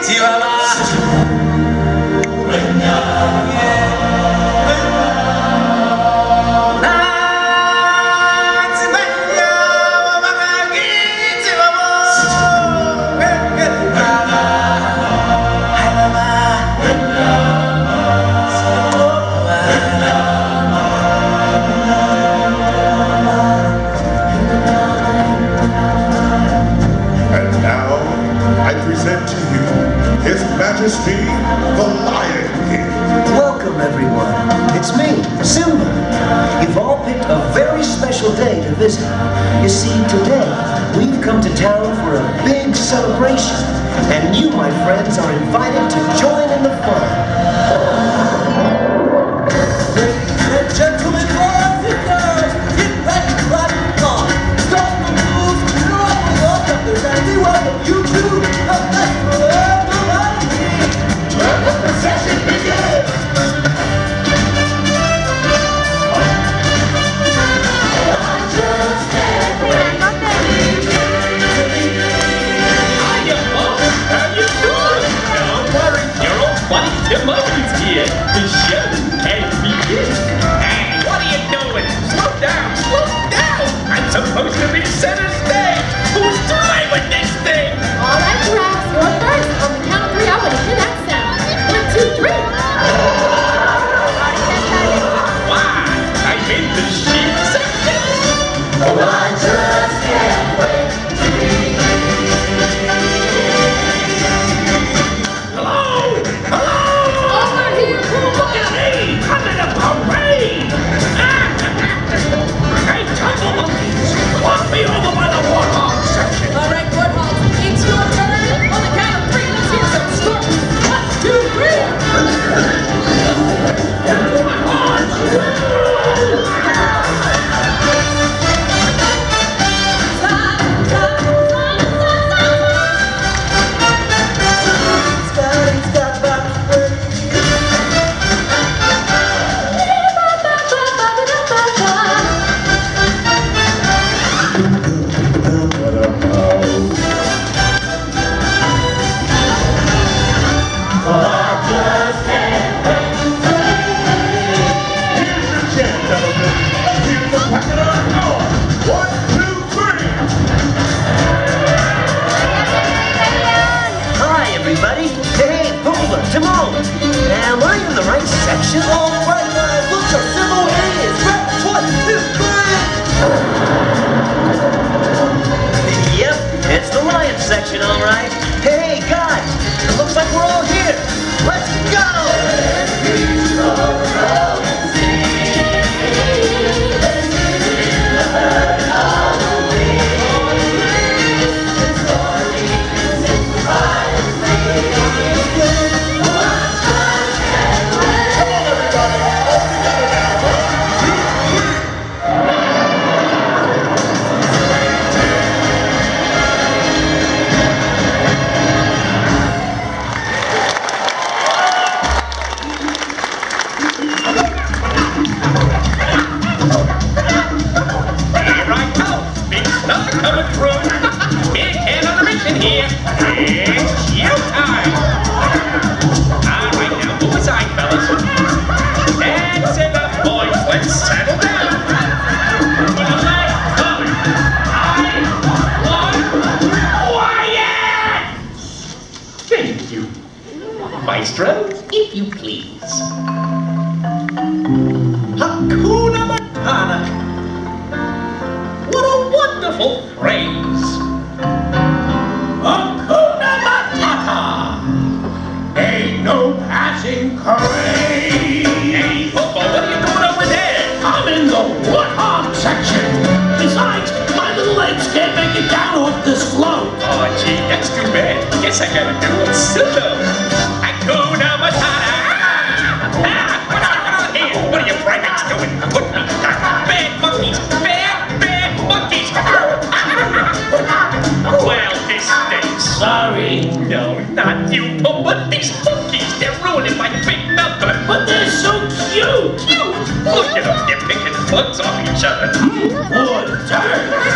Majesty, the Lion King. Welcome, everyone. It's me, Simba. You've all picked a very special day to visit. You see, today, we've come to town for a big celebration. And you, my friends, are invited to join in the fun. Ladies and gentlemen, boys and girls, get ready to rock the car. Start the moves, you know what we're welcome. They're ready to welcome you to the festival of the Lion King. Let the procession begin. Timothy's here. The show can begin. Hey, what are you doing? Slow down, slow down. I'm supposed to be center stage. Who's driving this thing? All right, giraffes, you're first. On the count of three, I want to hear that sound. 1, 2, 3. Why? I'm in the sheep section. Oh, I just can't wait to be me over by the warthog section. All right, warthogs, it's your turn. On the count of three, let's hear some snorting.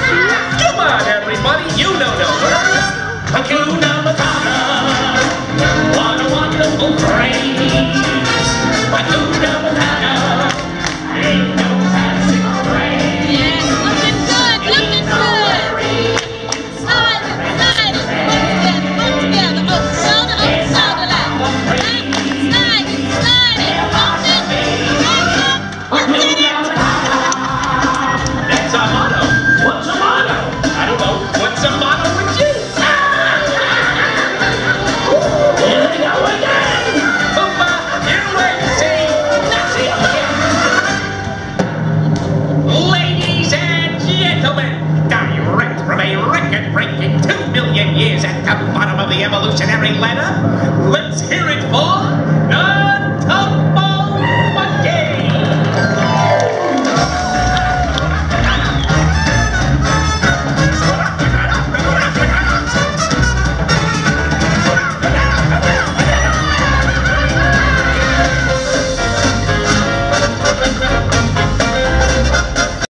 'Hakuna Matata. beautiful phrase. But who knows how to? Ain't no passing grade. Yes, looking good, looking good. Slide it, put together. Oh, shoulder line. Slide it, hold it. That's our motto. What's a motto? I don't know. What's a motto with you? Here we go again. Hoopa, you wait and see. That's it again. Ladies and gentlemen, direct from a record-breaking 2 million years at the bottom of the evolutionary ladder, let's hear it.